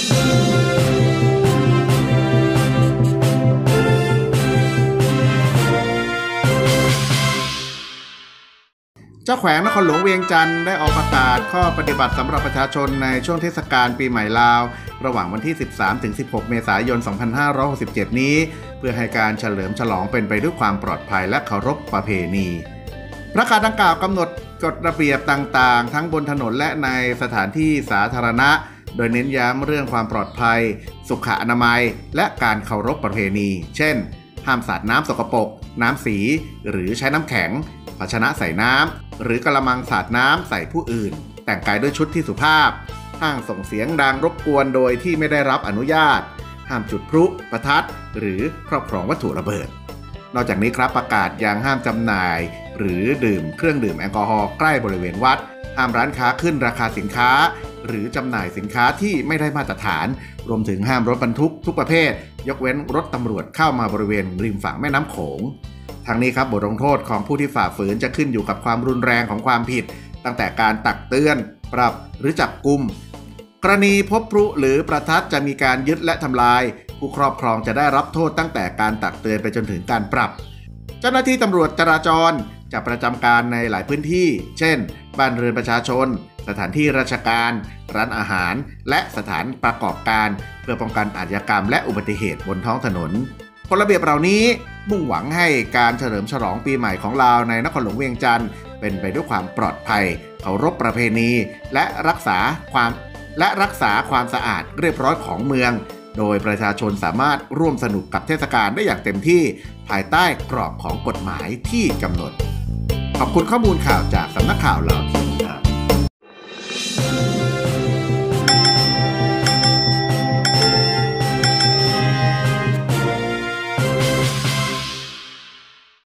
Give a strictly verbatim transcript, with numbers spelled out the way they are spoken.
เจ้าแขวงนครหลวงเวียงจันทร์ได้ออกประกาศข้อปฏิบัติสำหรับประชาชนในช่วงเทศกาลปีใหม่ลาวระหว่างวันที่ สิบสามถึงสิบหก เมษายน สองพันห้าร้อยหกสิบเจ็ด นี้เพื่อให้การเฉลิมฉลองเป็นไปด้วยความปลอดภัยและเคารพประเพณีประกาศดังกล่าวกำหนดกฎระเบียบต่างๆทั้งบนถนนและในสถานที่สาธารณะโดยเน้นย้ำเรื่องความปลอดภัยสุขอนามัยและการเคารพประเพณีเช่นห้ามสาดน้ำสกปรกน้ำสีหรือใช้น้ำแข็งภาชนะใส่น้ำหรือกระมังสาดน้ำใส่ผู้อื่นแต่งกายด้วยชุดที่สุภาพห้ามส่งเสียงดังรบกวนโดยที่ไม่ได้รับอนุญาตห้ามจุดพลุประทัดหรือครอบครองวัตถุระเบิดนอกจากนี้ครับประกาศยังห้ามจำหน่ายหรือดื่มเครื่องดื่มแอลกอฮอล์ใกล้บริเวณวัดห้ามร้านค้าขึ้นราคาสินค้าหรือจำหน่ายสินค้าที่ไม่ได้มาตรฐานรวมถึงห้ามรถบรรทุกทุกประเภทยกเว้นรถตำรวจเข้ามาบริเวณริมฝั่งแม่น้ำโขงทางนี้ครับบทลงโทษของผู้ที่ฝ่าฝืนจะขึ้นอยู่กับความรุนแรงของความผิดตั้งแต่การตักเตือนปรับหรือจับกุมกรณีพบพลุหรือประทัดจะมีการยึดและทำลายผู้ครอบครองจะได้รับโทษตั้งแต่การตักเตือนไปจนถึงการปรับเจ้าหน้าที่ตำรวจจราจรจะประจำการในหลายพื้นที่เช่นบ้านเรือนประชาชนสถานที่ราชการร้านอาหารและสถานประกอบการเพื่อป้องกันอาชญากรรมและอุบัติเหตุบนท้องถนนกฎระเบียบเหล่านี้มุ่งหวังให้การเฉลิมฉลองปีใหม่ของลาวในนครหลวงเวียงจันทร์เป็นไปด้วยความปลอดภัยเคารพประเพณีและรักษาความและรักษาความสะอาดเรียบร้อยของเมืองโดยประชาชนสามารถร่วมสนุกกับเทศกาลได้อย่างเต็มที่ภายใต้กรอบของกฎหมายที่กำหนดขอบคุณข้อมูลข่าวจากสำนักข่าวลาว